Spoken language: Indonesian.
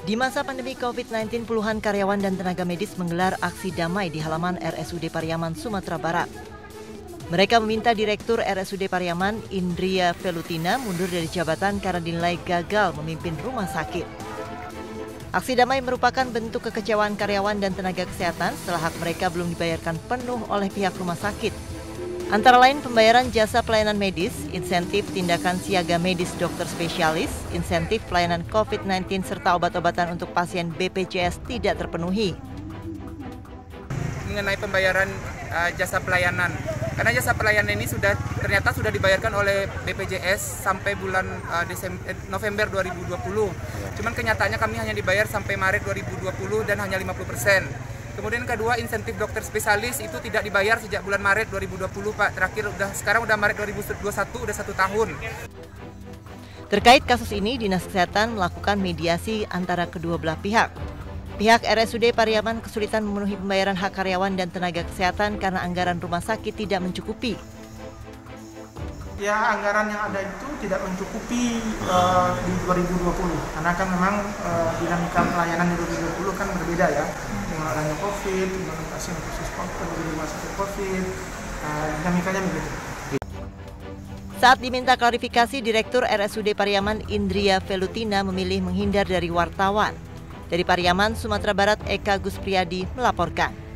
Di masa pandemi COVID-19, puluhan karyawan dan tenaga medis menggelar aksi damai di halaman RSUD Pariaman, Sumatera Barat. Mereka meminta Direktur RSUD Pariaman, Indria Velutina, mundur dari jabatan karena dinilai gagal memimpin rumah sakit. Aksi damai merupakan bentuk kekecewaan karyawan dan tenaga kesehatan setelah hak mereka belum dibayarkan penuh oleh pihak rumah sakit. Antara lain pembayaran jasa pelayanan medis, insentif tindakan siaga medis dokter spesialis, insentif pelayanan COVID-19 serta obat-obatan untuk pasien BPJS tidak terpenuhi. Mengenai pembayaran jasa pelayanan, karena jasa pelayanan ini ternyata sudah dibayarkan oleh BPJS sampai bulan November 2020. Cuman kenyataannya kami hanya dibayar sampai Maret 2020 dan hanya 50%. Kemudian kedua, insentif dokter spesialis itu tidak dibayar sejak bulan Maret 2020, Pak. Terakhir sekarang udah Maret 2021, udah 1 tahun. Terkait kasus ini, Dinas Kesehatan melakukan mediasi antara kedua belah pihak. Pihak RSUD Pariaman kesulitan memenuhi pembayaran hak karyawan dan tenaga kesehatan karena anggaran rumah sakit tidak mencukupi. Ya, anggaran yang ada itu tidak mencukupi di 2020, karena kan memang dinamika pelayanan di 2020 kan berbeda ya, dengan adanya COVID, dengan pasien khusus COVID, di rumah sakit COVID, dinamikanya begitu. Saat diminta klarifikasi, Direktur RSUD Pariaman, Indria Velutina, memilih menghindar dari wartawan. Dari Pariaman, Sumatera Barat, Eka Guspriyadi melaporkan.